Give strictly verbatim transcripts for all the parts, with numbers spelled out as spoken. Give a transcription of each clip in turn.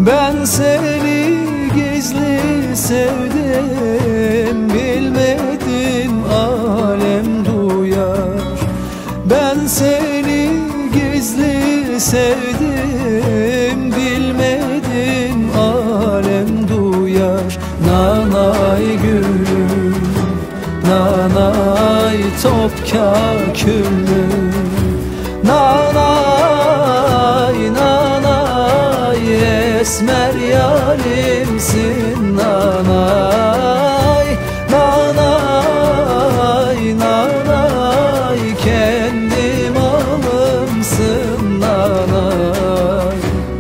Ben seni gizli sevdim, bilmedin alem duyar. Ben seni gizli sevdim, bilmedin alem duyar. Nanay gülüm, nanay topka küllüm, nanay nanay esmer yarimsin. Nanay nanay nanay kendi malımsın. Nanay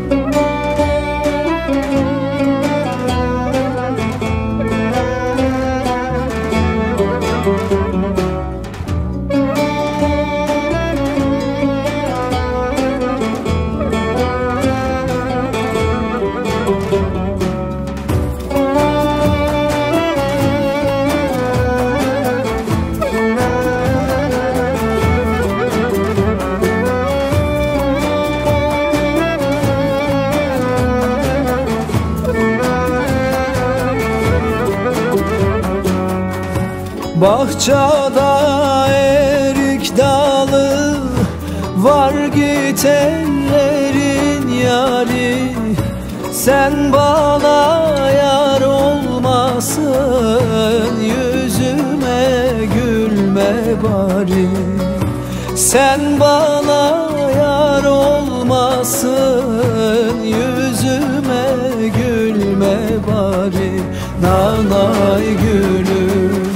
bahçada erik dalı var, git ellerin yari. Sen bana yar olmasın, yüzüme gülme bari. Sen bana yar olmasın, yüzüme gülme bari. Nanay gülüm,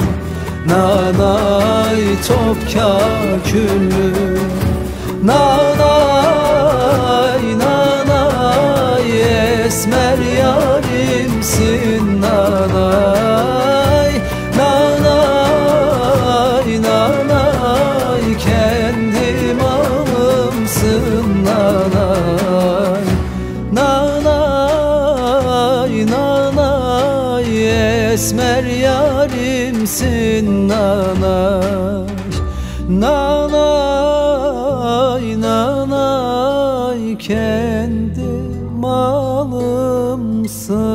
nanay topka küllüm, nanay nanay esmer yarimsin. Nanay nanay nanay kendi malımsın. Nanay nanay nanay esmer yarimsin. Nanay nanay nanay kendi malımsın.